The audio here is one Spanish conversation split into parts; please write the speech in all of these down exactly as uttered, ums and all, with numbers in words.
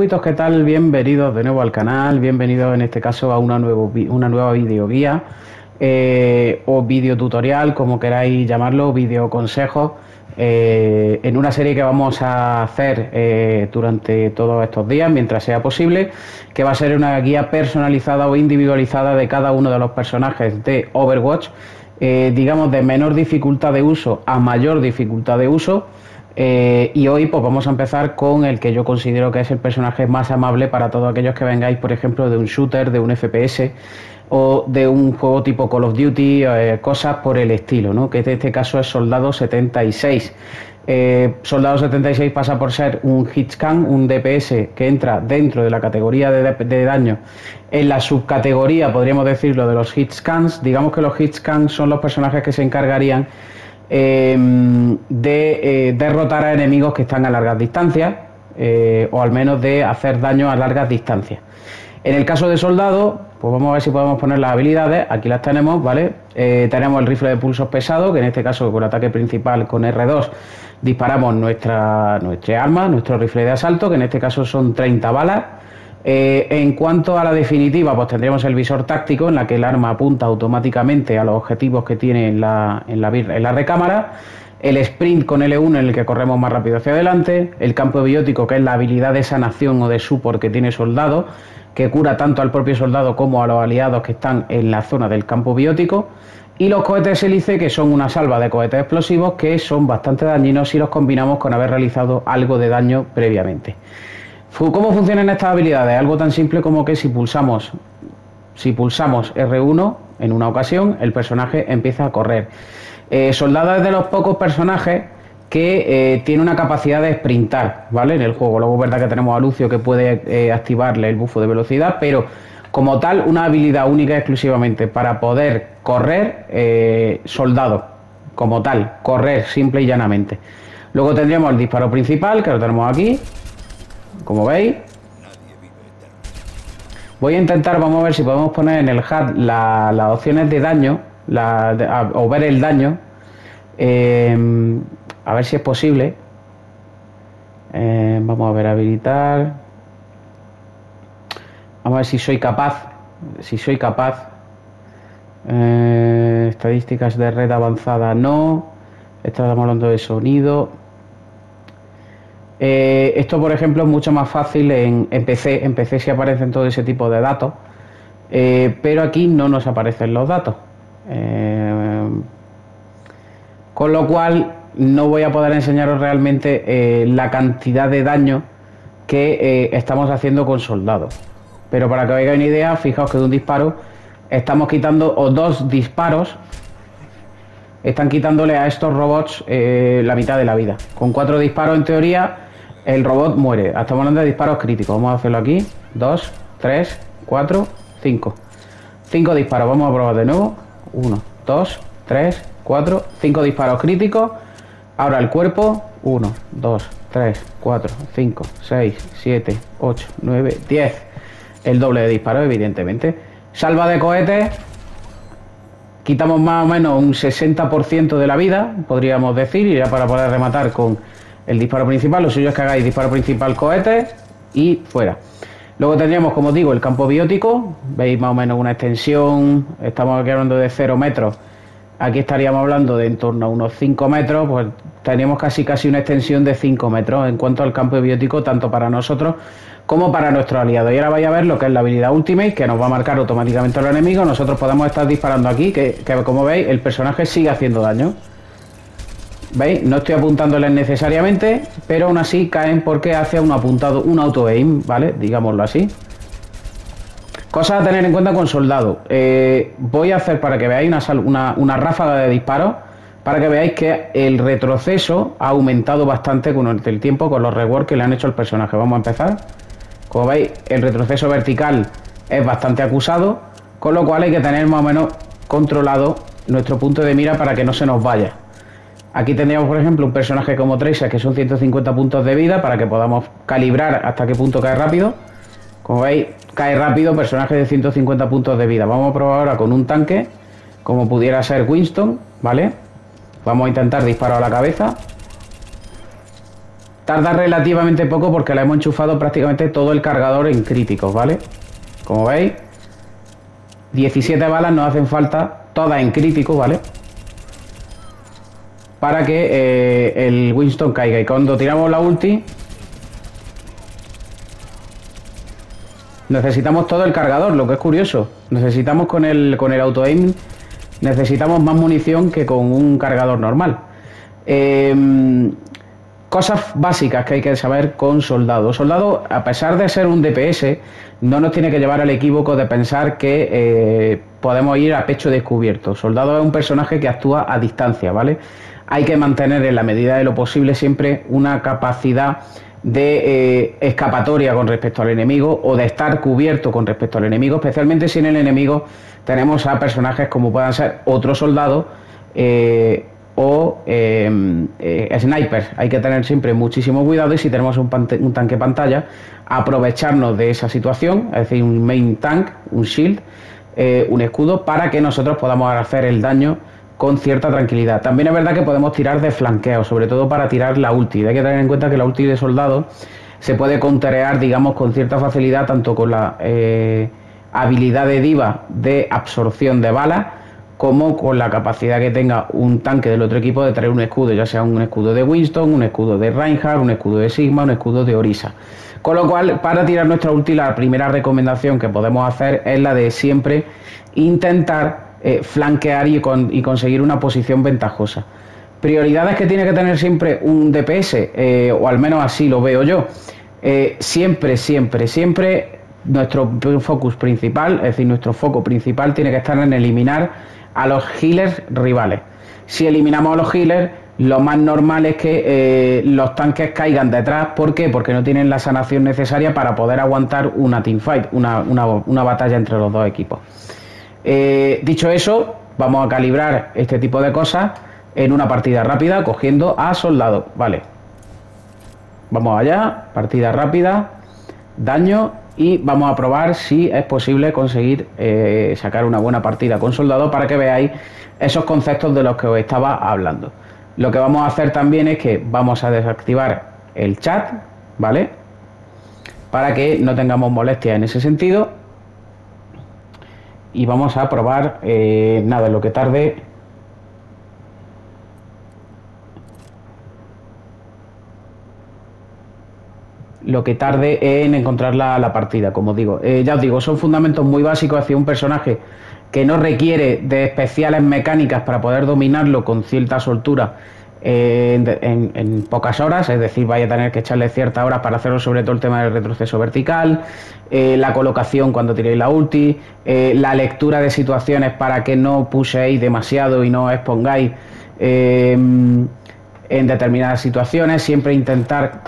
súbditos, ¿qué tal? Bienvenidos de nuevo al canal, bienvenidos en este caso a una, nuevo, una nueva videoguía eh, o video tutorial, como queráis llamarlo, video consejo, eh, en una serie que vamos a hacer eh, durante todos estos días, mientras sea posible, que va a ser una guía personalizada o individualizada de cada uno de los personajes de Overwatch, eh, digamos de menor dificultad de uso a mayor dificultad de uso. Eh, y hoy pues vamos a empezar con el que yo considero que es el personaje más amable para todos aquellos que vengáis, por ejemplo, de un shooter, de un F P S o de un juego tipo Call of Duty, eh, cosas por el estilo, ¿no? Que en este caso es Soldado setenta y seis. Eh, Soldado setenta y seis pasa por ser un hitscan, un D P S que entra dentro de la categoría de, de daño, en la subcategoría, podríamos decirlo, de los hitscans. Digamos que los hitscans son los personajes que se encargarían Eh, de eh, derrotar a enemigos que están a largas distancias, eh, o al menos de hacer daño a largas distancias. En el caso de soldado, pues vamos a ver si podemos poner las habilidades. Aquí las tenemos, ¿vale? Eh, tenemos el rifle de pulsos pesado, que en este caso con ataque principal con R dos disparamos nuestra, nuestra arma, nuestro rifle de asalto, que en este caso son treinta balas. Eh, en cuanto a la definitiva, pues tendríamos el visor táctico, en la que el arma apunta automáticamente a los objetivos que tiene en la, en la, en la recámara. El sprint con L uno, en el que corremos más rápido hacia adelante. El campo biótico, que es la habilidad de sanación o de support que tiene soldado, que cura tanto al propio soldado como a los aliados que están en la zona del campo biótico. Y los cohetes hélice, que son una salva de cohetes explosivos que son bastante dañinos si los combinamos con haber realizado algo de daño previamente. ¿Cómo funcionan estas habilidades? Algo tan simple como que si pulsamos, si pulsamos R uno en una ocasión, el personaje empieza a correr. Eh, Soldado es de los pocos personajes que eh, tiene una capacidad de sprintar, ¿vale? En el juego. Luego es verdad que tenemos a Lucio, que puede eh, activarle el bufo de velocidad, pero como tal, una habilidad única y exclusivamente para poder correr, eh, Soldado, como tal, correr simple y llanamente. Luego tendríamos el disparo principal, que lo tenemos aquí. Como veis, voy a intentar, vamos a ver si podemos poner en el H U D las la opciones de daño, la, de, a, o ver el daño, eh, a ver si es posible. Eh, vamos a ver, habilitar. Vamos a ver si soy capaz, si soy capaz. Eh, estadísticas de red avanzada no. Estamos hablando de sonido. Eh, esto, por ejemplo, es mucho más fácil en, en P C. En P C sí aparecen todo ese tipo de datos, eh, pero aquí no nos aparecen los datos. Eh, con lo cual no voy a poder enseñaros realmente eh, la cantidad de daño que eh, estamos haciendo con soldados. Pero para que os hagáis una idea, fijaos que de un disparo estamos quitando, o dos disparos, están quitándole a estos robots eh, la mitad de la vida. Con cuatro disparos, en teoría, el robot muere. Estamos hablando de disparos críticos. Vamos a hacerlo aquí. Dos, tres, cuatro, cinco. Cinco disparos. Vamos a probar de nuevo. Uno, dos, tres, cuatro, cinco disparos críticos. Ahora el cuerpo. Uno, dos, tres, cuatro, cinco, seis, siete, ocho, nueve, diez. El doble de disparos, evidentemente. Salva de cohetes. Quitamos más o menos un sesenta por ciento de la vida, podríamos decir, y ya para poder rematar con el disparo principal. Lo suyo es que hagáis disparo principal, cohete y fuera. Luego tendríamos, como digo, el campo biótico. Veis más o menos una extensión. Estamos aquí hablando de cero metros. Aquí estaríamos hablando de en torno a unos cinco metros. Pues teníamos casi casi una extensión de cinco metros en cuanto al campo biótico, tanto para nosotros como para nuestros aliados. Y ahora vais a ver lo que es la habilidad Ultimate, que nos va a marcar automáticamente a los enemigos. Nosotros podemos estar disparando aquí, que, que como veis, el personaje sigue haciendo daño. ¿Veis? No estoy apuntándoles necesariamente, pero aún así caen porque hace un apuntado, un auto-aim, ¿vale? Digámoslo así. Cosas a tener en cuenta con soldado. Eh, voy a hacer para que veáis una, una, una ráfaga de disparos, para que veáis que el retroceso ha aumentado bastante con el tiempo, con los reworks que le han hecho al personaje. Vamos a empezar. Como veis, el retroceso vertical es bastante acusado, con lo cual hay que tener más o menos controlado nuestro punto de mira para que no se nos vaya. Aquí tendríamos, por ejemplo, un personaje como Tracer, que son ciento cincuenta puntos de vida, para que podamos calibrar hasta qué punto cae rápido. Como veis, cae rápido, personaje de ciento cincuenta puntos de vida. Vamos a probar ahora con un tanque, como pudiera ser Winston, ¿vale? Vamos a intentar disparar a la cabeza. Tarda relativamente poco porque le hemos enchufado prácticamente todo el cargador en críticos, ¿vale? Como veis, diecisiete balas nos hacen falta, todas en críticos, ¿vale? Para que eh, el Winston caiga. Y cuando tiramos la ulti, necesitamos todo el cargador, lo que es curioso. Necesitamos con el, con el auto-aim, necesitamos más munición que con un cargador normal. Eh, cosas básicas que hay que saber con Soldado. Soldado, a pesar de ser un D P S, no nos tiene que llevar al equívoco de pensar que eh, podemos ir a pecho descubierto. Soldado es un personaje que actúa a distancia, ¿vale? Hay que mantener en la medida de lo posible siempre una capacidad de eh, escapatoria con respecto al enemigo o de estar cubierto con respecto al enemigo, especialmente si en el enemigo tenemos a personajes como puedan ser otros soldados eh, o eh, eh, snipers. Hay que tener siempre muchísimo cuidado y si tenemos un, un tanque pantalla, aprovecharnos de esa situación, es decir, un main tank, un shield, eh, un escudo, para que nosotros podamos hacer el daño con cierta tranquilidad. También es verdad que podemos tirar de flanqueo, sobre todo para tirar la ulti. Hay que tener en cuenta que la ulti de soldado se puede counterear, digamos, con cierta facilidad, tanto con la eh, habilidad de diva de absorción de balas, como con la capacidad que tenga un tanque del otro equipo de traer un escudo, ya sea un escudo de Winston, un escudo de Reinhardt, un escudo de Sigma, un escudo de Orisa. Con lo cual, para tirar nuestra ulti, la primera recomendación que podemos hacer es la de siempre intentar Eh, flanquear y, con, y conseguir una posición ventajosa. Prioridades que tiene que tener siempre un D P S, eh, o al menos así lo veo yo. Eh, siempre, siempre, siempre nuestro focus principal, es decir, nuestro foco principal tiene que estar en eliminar a los healers rivales. Si eliminamos a los healers, lo más normal es que eh, los tanques caigan detrás. ¿Por qué? Porque no tienen la sanación necesaria para poder aguantar una teamfight, una, una, una batalla entre los dos equipos. Eh, dicho eso, vamos a calibrar este tipo de cosas en una partida rápida cogiendo a soldado. Vale, vamos allá, partida rápida, daño, y vamos a probar si es posible conseguir eh, sacar una buena partida con soldado para que veáis esos conceptos de los que os estaba hablando. Lo que vamos a hacer también es que vamos a desactivar el chat, ¿vale? Para que no tengamos molestias en ese sentido. Y vamos a probar, eh, nada, lo que tarde. Lo que tarde en encontrar la, la partida, como digo. Eh, ya os digo, son fundamentos muy básicos hacia un personaje que no requiere de especiales mecánicas para poder dominarlo con cierta soltura eh, en, en, en pocas horas, es decir, vaya a tener que echarle ciertas horas para hacerlo, sobre todo el tema del retroceso vertical, eh, la colocación cuando tiréis la ulti, eh, la lectura de situaciones para que no pushéis demasiado y no expongáis eh, en determinadas situaciones. Siempre intentar,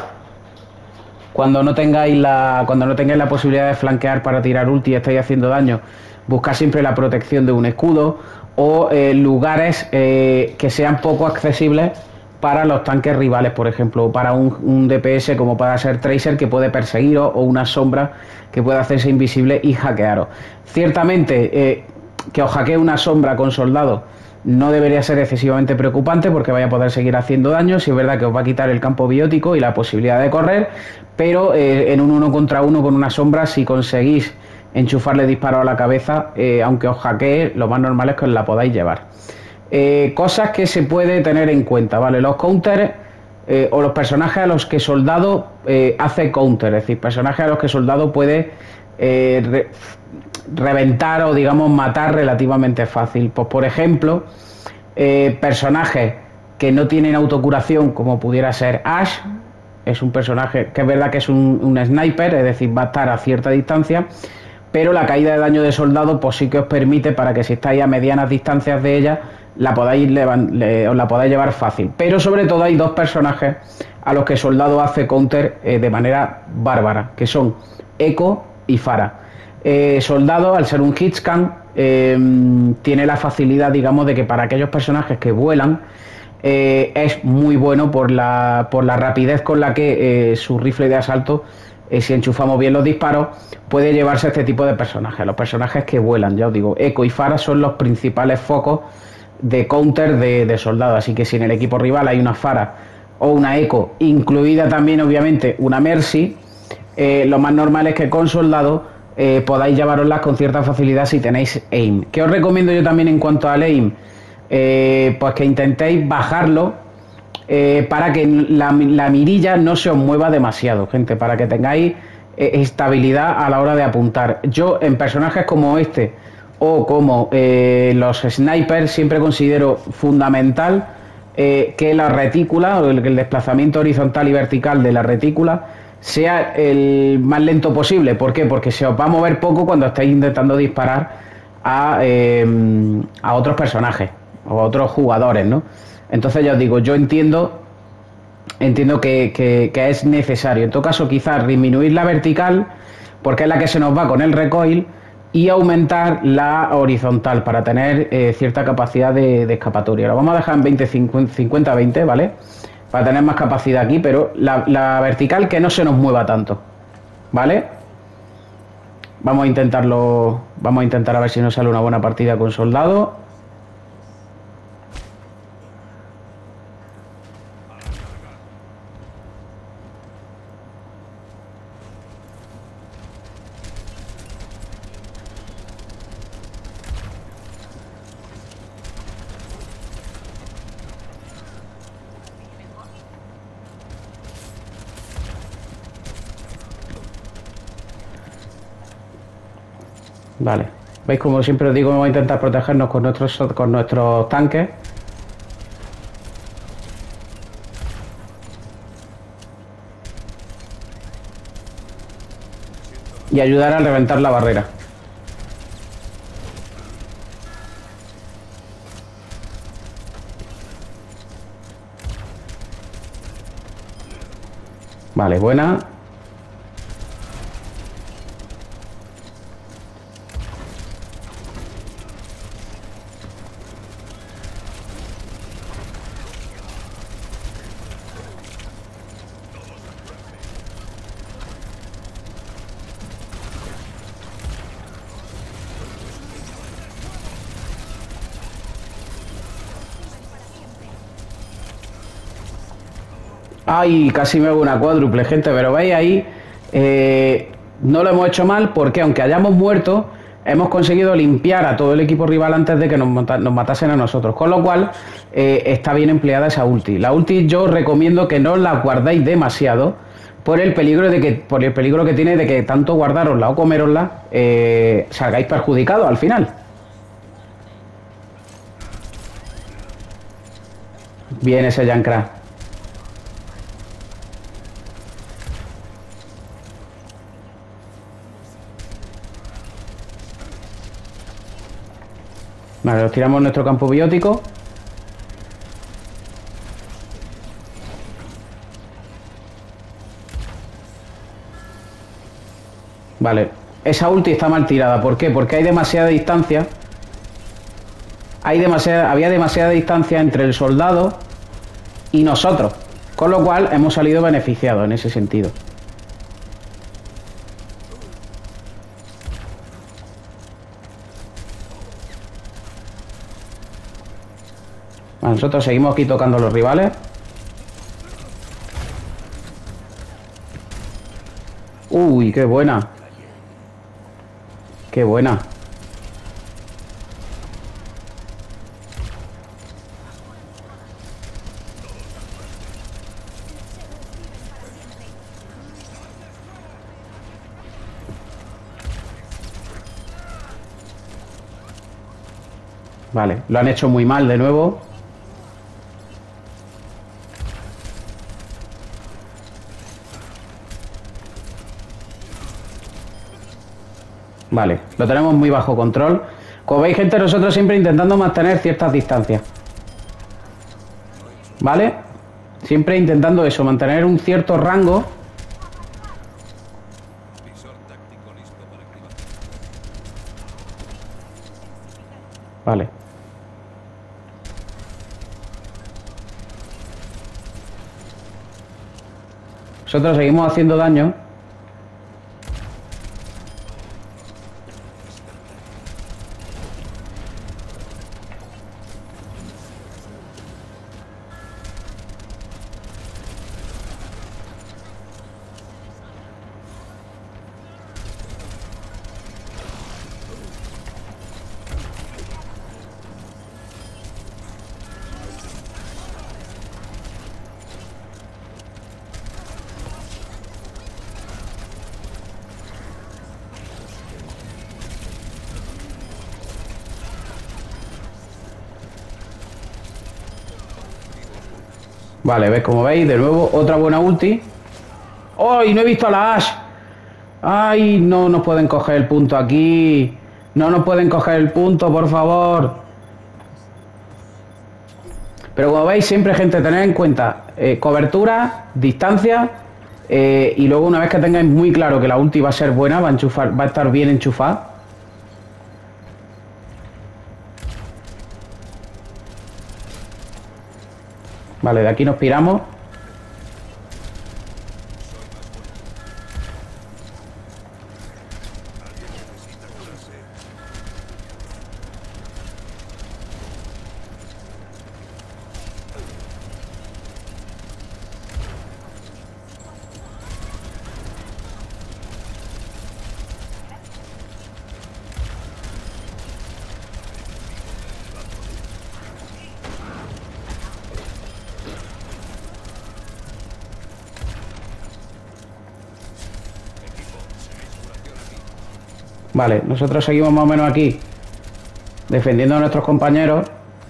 cuando no tengáis la cuando no tengáis la posibilidad de flanquear para tirar ulti y estáis haciendo daño, buscar siempre la protección de un escudo o eh, lugares eh, que sean poco accesibles para los tanques rivales, por ejemplo, o para un, un D P S como pueda ser Tracer, que puede perseguiros, o una sombra que puede hacerse invisible y hackearos. Ciertamente, eh, que os hackee una sombra con soldado no debería ser excesivamente preocupante, porque vaya a poder seguir haciendo daño. Si es verdad que os va a quitar el campo biótico y la posibilidad de correr, pero eh, en un uno contra uno con una sombra, si conseguís enchufarle disparo a la cabeza, eh, aunque os hackee, lo más normal es que os la podáis llevar. Eh, cosas que se puede tener en cuenta, ¿vale? Los counters eh, o los personajes a los que soldado eh, hace counter, es decir, personajes a los que soldado puede eh, re reventar o, digamos, matar relativamente fácil. Pues, por ejemplo, eh, personajes que no tienen autocuración, como pudiera ser Ashe. Es un personaje que es verdad que es un, un sniper, es decir, va a estar a cierta distancia, pero la caída de daño de soldado pues sí que os permite, para que si estáis a medianas distancias de ella, la podáis, le, os la podáis llevar fácil. Pero sobre todo hay dos personajes a los que soldado hace counter eh, de manera bárbara, que son Echo y Pharah. Eh, soldado, al ser un hitscan, eh, tiene la facilidad, digamos, de que para aquellos personajes que vuelan, eh, es muy bueno por la, por la rapidez con la que eh, su rifle de asalto, Eh, si enchufamos bien los disparos, puede llevarse a este tipo de personajes, los personajes que vuelan. Ya os digo, Echo y Pharah son los principales focos de counter de, de soldado, así que si en el equipo rival hay una Pharah o una eco, incluida también obviamente una mercy, eh, lo más normal es que con soldado eh, podáis llevaroslas con cierta facilidad si tenéis aim. ¿Qué os recomiendo yo también en cuanto al aim? Eh, pues que intentéis bajarlo eh, para que la, la mirilla no se os mueva demasiado, gente, para que tengáis eh, estabilidad a la hora de apuntar. Yo en personajes como este o como eh, los snipers siempre considero fundamental eh, que la retícula o el, el desplazamiento horizontal y vertical de la retícula sea el más lento posible. ¿Por qué? Porque se os va a mover poco cuando estáis intentando disparar a, eh, a otros personajes o a otros jugadores, ¿no? Entonces ya os digo, yo entiendo entiendo que, que, que es necesario. En todo caso, quizás disminuir la vertical, porque es la que se nos va con el recoil, y aumentar la horizontal para tener eh, cierta capacidad de, de escapatoria. Lo vamos a dejar en veinte, cincuenta, veinte, ¿vale? Para tener más capacidad aquí, pero la, la vertical que no se nos mueva tanto, ¿vale? Vamos a intentarlo, vamos a intentar a ver si nos sale una buena partida con soldado. Vale, veis, como siempre os digo, vamos a intentar protegernos con nuestros con nuestros tanques. Y ayudar a reventar la barrera. Vale, buena. Ay, casi me hago una cuádruple, gente, pero veis ahí, eh, no lo hemos hecho mal porque aunque hayamos muerto, hemos conseguido limpiar a todo el equipo rival antes de que nos, nos matasen a nosotros, con lo cual eh, está bien empleada esa ulti. La ulti yo os recomiendo que no la guardéis demasiado por el peligro de que por el peligro que tiene de que tanto guardarosla o comerosla eh, salgáis perjudicados al final. Bien ese Junkrat. Vale, nos tiramos nuestro campo biótico. Vale, esa ulti está mal tirada. ¿Por qué? Porque hay demasiada distancia. Hay demasiada, había demasiada distancia entre el soldado y nosotros. Con lo cual hemos salido beneficiados en ese sentido. Nosotros seguimos aquí tocando a los rivales. Uy, qué buena. Qué buena. Vale, lo han hecho muy mal de nuevo. Vale, lo tenemos muy bajo control. Como veis, gente, nosotros siempre intentando mantener ciertas distancias. ¿Vale? Siempre intentando eso, mantener un cierto rango. Vale. Nosotros seguimos haciendo daño. Vale, ves, como veis, de nuevo otra buena ulti. ¡Ay, no he visto a la Ashe! ¡Ay, no nos pueden coger el punto aquí! ¡No nos pueden coger el punto, por favor! Pero como veis, siempre, gente, tened en cuenta eh, cobertura, distancia, eh, y luego una vez que tengáis muy claro que la ulti va a ser buena, va a enchufar, va a estar bien enchufada. Vale, de aquí nos piramos. Vale, nosotros seguimos más o menos aquí, defendiendo a nuestros compañeros.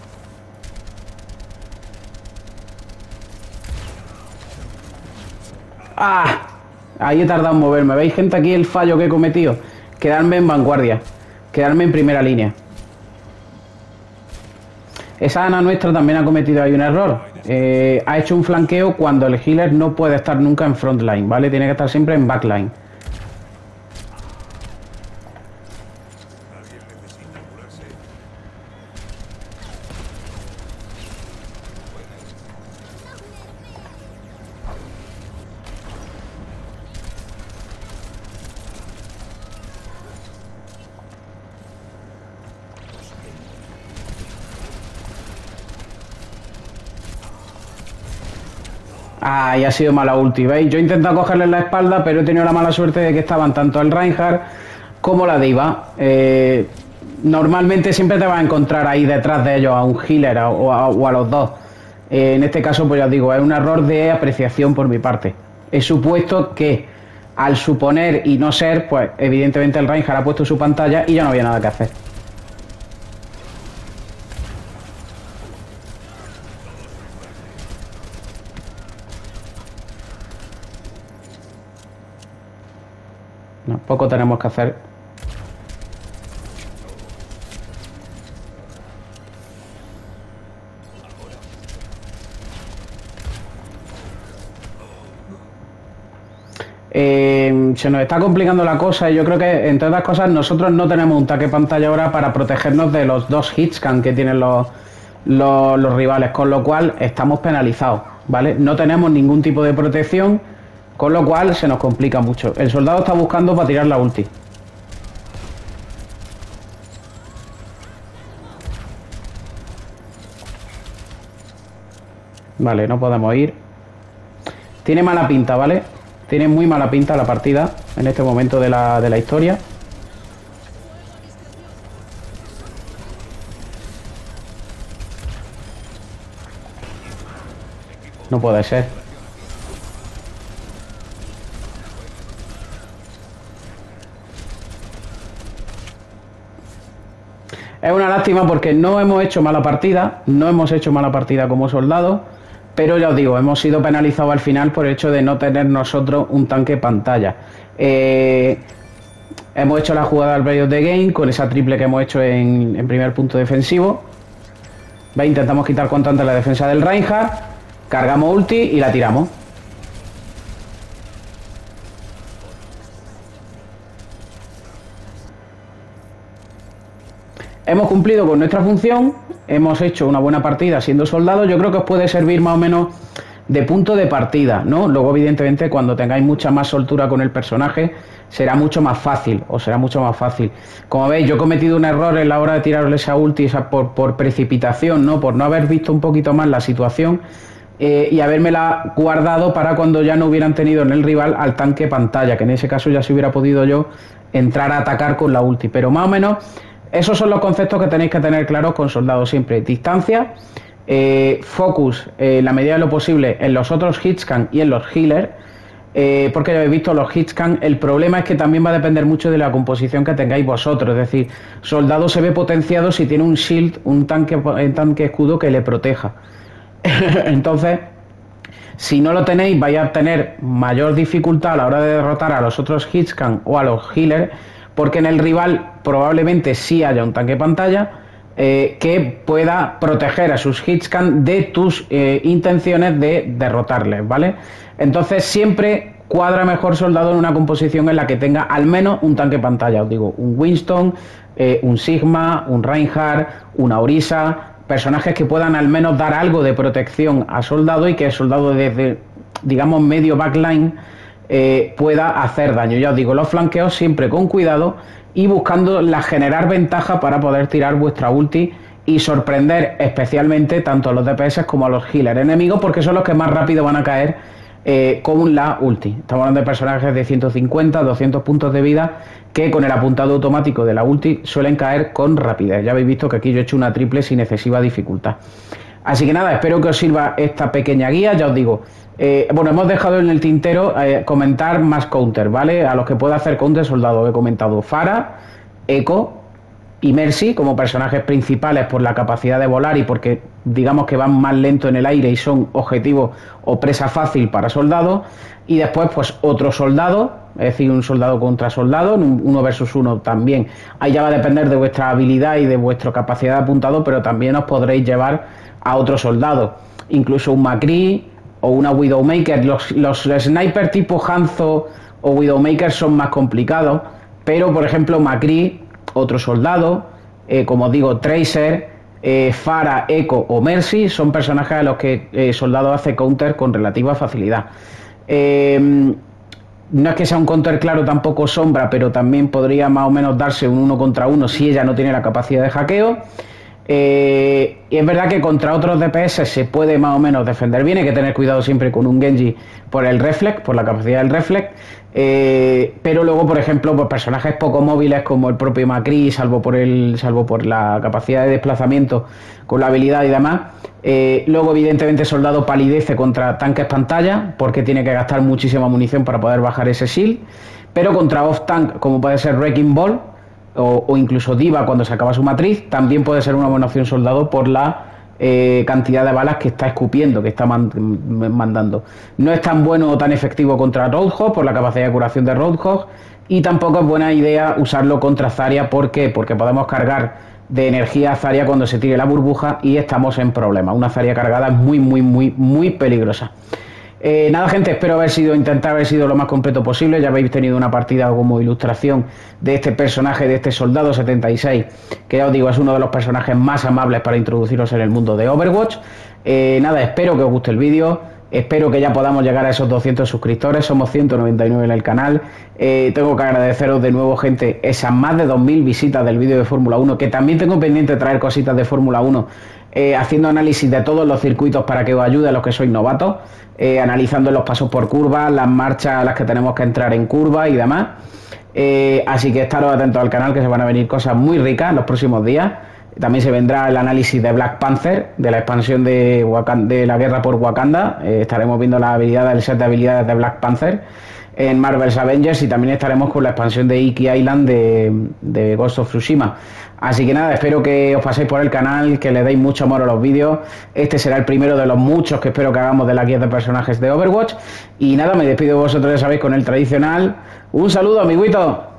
¡Ah! Ahí he tardado en moverme. ¿Veis, gente, aquí el fallo que he cometido? Quedarme en vanguardia, quedarme en primera línea. Esa Ana nuestra también ha cometido ahí un error. Eh, ha hecho un flanqueo cuando el healer no puede estar nunca en frontline, ¿vale? Tiene que estar siempre en backline. Ah, y ha sido mala ulti, ¿veis? Yo he intentado cogerle la espalda, pero he tenido la mala suerte de que estaban tanto el Reinhardt como la Diva. Eh, normalmente siempre te vas a encontrar ahí detrás de ellos a un healer o a, o a los dos. Eh, en este caso, pues ya os digo, es un error de apreciación por mi parte. He supuesto que, al suponer y no ser, pues evidentemente el Reinhardt ha puesto su pantalla y ya no había nada que hacer. No, poco tenemos que hacer. Eh, se nos está complicando la cosa y yo creo que, entre otras cosas, nosotros no tenemos un taque pantalla ahora para protegernos de los dos hitscan que tienen los, los, los rivales, con lo cual estamos penalizados, ¿vale? No tenemos ningún tipo de protección, con lo cual se nos complica mucho. El soldado está buscando para tirar la ulti. Vale, no podemos ir. Tiene mala pinta, ¿vale? Tiene muy mala pinta la partida en este momento de la, de la historia. No puede ser. Es una lástima porque no hemos hecho mala partida, no hemos hecho mala partida como soldados, pero ya os digo, hemos sido penalizados al final por el hecho de no tener nosotros un tanque pantalla. Eh, hemos hecho la jugada al play of the game con esa triple que hemos hecho en, en primer punto defensivo. ¿Veis? Intentamos quitar cuanto antes la defensa del Reinhardt, cargamos ulti y la tiramos. Hemos cumplido con nuestra función, hemos hecho una buena partida siendo soldados. Yo creo que os puede servir más o menos de punto de partida, ¿no? Luego, evidentemente, cuando tengáis mucha más soltura con el personaje, será mucho más fácil, o será mucho más fácil. Como veis, yo he cometido un error en la hora de tirarle esa ulti, esa por, por precipitación, ¿no? Por no haber visto un poquito más la situación eh, y habérmela guardado para cuando ya no hubieran tenido en el rival al tanque pantalla, que en ese caso ya se hubiera podido yo entrar a atacar con la ulti. Pero más o menos, esos son los conceptos que tenéis que tener claros con soldados siempre. Distancia, eh, focus, en eh, la medida de lo posible, en los otros hitscan y en los healers, eh, porque ya habéis visto los hitscan. El problema es que también va a depender mucho de la composición que tengáis vosotros. Es decir, soldado se ve potenciado si tiene un shield, un tanque, un tanque escudo que le proteja. Entonces, Si no lo tenéis, vais a tener mayor dificultad a la hora de derrotar a los otros hitscan o a los healers, porque en el rival probablemente sí haya un tanque pantalla eh, que pueda proteger a sus hitscan de tus eh, intenciones de derrotarles, ¿vale? Entonces siempre cuadra mejor soldado en una composición en la que tenga al menos un tanque pantalla. Os digo, un Winston, eh, un Sigma, un Reinhardt, una Orisa, personajes que puedan al menos dar algo de protección a soldado y que el soldado desde, digamos, medio backline eh, pueda hacer daño. Ya os digo, los flanqueos siempre con cuidado y buscando la generar ventaja para poder tirar vuestra ulti y sorprender especialmente tanto a los D P S como a los healers enemigos, porque son los que más rápido van a caer Eh, con la ulti. Estamos hablando de personajes de ciento cincuenta, doscientos puntos de vida que con el apuntado automático de la ulti suelen caer con rapidez. Ya habéis visto que aquí yo he hecho una triple sin excesiva dificultad. Así que nada, espero que os sirva esta pequeña guía. Ya os digo, eh, bueno, hemos dejado en el tintero eh, comentar más counter, ¿vale? A los que pueda hacer counter soldado he comentado Pharah, Echo y Mercy como personajes principales por la capacidad de volar y porque digamos que van más lento en el aire y son objetivo o presa fácil para soldados. Y después pues otro soldado, es decir, un soldado contra soldado, uno versus uno también. Ahí ya va a depender de vuestra habilidad y de vuestra capacidad de apuntado, pero también os podréis llevar a otro soldado, incluso un McCree o una Widowmaker. Los, los sniper tipo Hanzo o Widowmaker son más complicados, pero por ejemplo McCree, otro soldado, eh, como digo, Tracer, eh, Pharah, Echo o Mercy son personajes a los que el eh, soldado hace counter con relativa facilidad. Eh, no es que sea un counter claro tampoco Sombra, pero también podría más o menos darse un uno contra uno si ella no tiene la capacidad de hackeo. Eh, y es verdad que contra otros D P S se puede más o menos defender bien, hay que tener cuidado siempre con un Genji por el reflex, por la capacidad del reflex, eh, pero luego por ejemplo pues personajes poco móviles como el propio McCree, salvo por el, salvo por la capacidad de desplazamiento con la habilidad y demás, eh, luego evidentemente soldado palidece contra tanques pantalla porque tiene que gastar muchísima munición para poder bajar ese shield, pero contra off tank como puede ser Wrecking Ball O, o incluso Diva cuando se acaba su matriz, también puede ser una buena opción soldado por la eh, cantidad de balas que está escupiendo, que está man, mandando. No es tan bueno o tan efectivo contra Roadhog por la capacidad de curación de Roadhog, y tampoco es buena idea usarlo contra Zarya. ¿Por qué? Porque podemos cargar de energía a Zarya cuando se tire la burbuja y estamos en problemas. Una Zarya cargada es muy, muy, muy, muy peligrosa. Eh, nada, gente, espero haber sido, intentar haber sido lo más completo posible. Ya habéis tenido una partida como ilustración de este personaje, de este soldado setenta y seis, que ya os digo, es uno de los personajes más amables para introduciros en el mundo de Overwatch. Eh, nada, espero que os guste el vídeo. Espero que ya podamos llegar a esos doscientos suscriptores. Somos ciento noventa y nueve en el canal. Eh, tengo que agradeceros de nuevo, gente, esas más de dos mil visitas del vídeo de Fórmula uno, que también tengo pendiente de traer cositas de Fórmula uno, eh, haciendo análisis de todos los circuitos para que os ayude a los que sois novatos, eh, analizando los pasos por curva, las marchas a las que tenemos que entrar en curva y demás. Eh, así que estaros atentos al canal, que se van a venir cosas muy ricas en los próximos días. También se vendrá el análisis de Black Panther, de la expansión de, Wakanda, de la guerra por Wakanda. Eh, estaremos viendo las habilidades, el set de habilidades de Black Panther en Marvel's Avengers, y también estaremos con la expansión de Iki Island de, de Ghost of Tsushima. Así que nada, espero que os paséis por el canal, que le deis mucho amor a los vídeos. Este será el primero de los muchos que espero que hagamos de la guía de personajes de Overwatch. Y nada, me despido de vosotros, ya sabéis, con el tradicional. Un saludo, amiguitos.